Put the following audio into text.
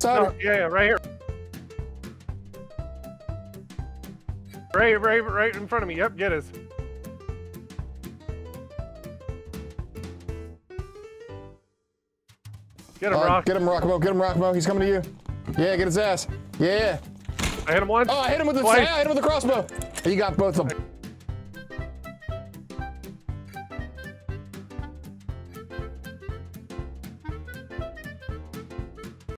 No, yeah, right here. Right in front of me. Yep, get us. Get him, Rock. Get him, Rockmo. Get him, Rockmo. He's coming to you. Yeah, get his ass. Yeah. I hit him once. Oh, I hit him with the crossbow. You got both of them.